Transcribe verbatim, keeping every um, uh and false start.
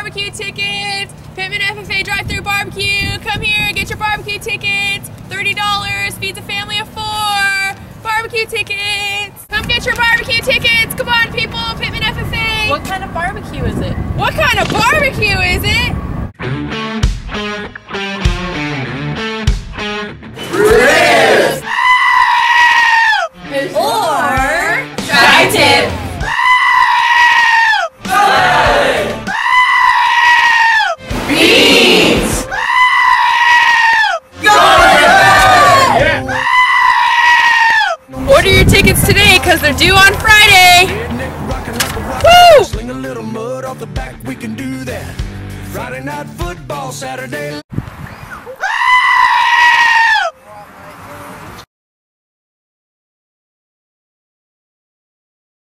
B B Q Tickets. Pittman F F A drive-through barbecue. Come here, get your barbecue tickets. thirty dollars, feeds a family of four. Barbecue tickets. Come get your barbecue tickets. Come on, people, Pittman F F A. What kind of barbecue is it? What kind of barbecue is it? Ribs! Or tri-tip! Beans! Order your tickets today because they're due on Friday. Woo! Sling a little mud off the back, we can do that. Friday night football, Saturday.